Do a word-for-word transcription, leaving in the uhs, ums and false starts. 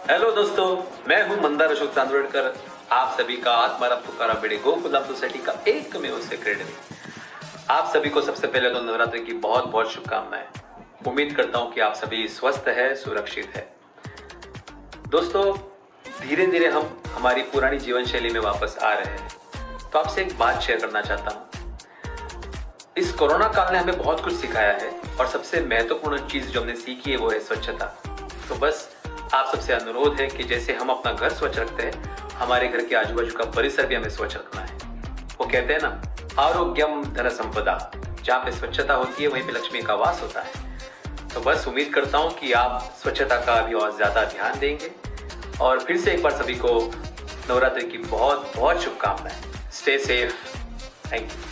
Hello दोस्तों, मैं हूं मंदार अशोक चांदोड़कर। आप सभी का आत्माराम तुकाराम भिडे गोकुलधाम सोसाइटी का एक में से क्रेडिट। आप सभी को सबसे पहले तो नवरात्रि की बहुत बहुत शुभकामनाएं। उम्मीद करता हूं कि आप सभी स्वस्थ है, सुरक्षित है। दोस्तों, धीरे धीरे हम हमारी पुरानी जीवन शैली में वापस आ रहे हैं, तो आपसे एक बात शेयर करना चाहता हूं। इस कोरोना काल ने हमें बहुत कुछ सिखाया है और सबसे महत्वपूर्ण चीज जो हमने सीखी है वो है स्वच्छता। तो बस आप सबसे अनुरोध है कि जैसे हम अपना घर स्वच्छ रखते हैं, हमारे घर के आजू बाजू का परिसर भी हमें स्वच्छ रखना है। वो कहते हैं ना, आरोग्यम धन संपदा। जहाँ पे स्वच्छता होती है वहीं पे लक्ष्मी का वास होता है। तो बस उम्मीद करता हूँ कि आप स्वच्छता का अभी और ज्यादा ध्यान देंगे। और फिर से एक बार सभी को नवरात्रि की बहुत बहुत शुभकामनाएं। Stay safe. Thank you.